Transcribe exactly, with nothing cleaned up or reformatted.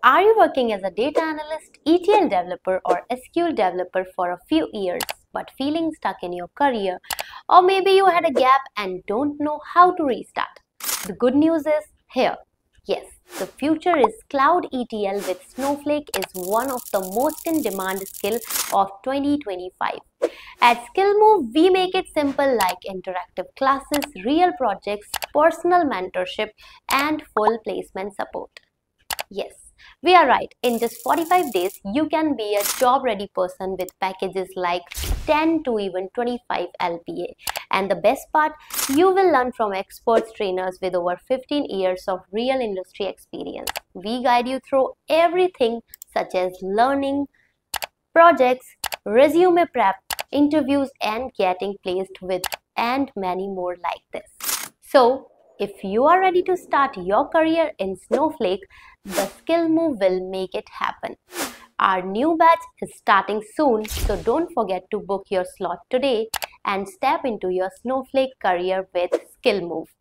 Are you working as a data analyst, E T L developer, or S Q L developer for a few years but feeling stuck in your career? Or maybe you had a gap and don't know how to restart. The good news is here. Yes, the future is cloud E T L with Snowflake is one of the most in demand skill of twenty twenty-five. At SkillMove, we make it simple like interactive classes, real projects, personal mentorship, and full placement support. Yes, we are right. In just forty-five days, you can be a job-ready person with packages like ten to even twenty-five L P A. And the best part, you will learn from experts trainers with over fifteen years of real industry experience. We guide you through everything such as learning, projects, resume prep, interviews, and getting placed with and many more like this. So, if you are ready to start your career in Snowflake, the SkillMove will make it happen. Our new batch is starting soon, so don't forget to book your slot today and step into your Snowflake career with SkillMove.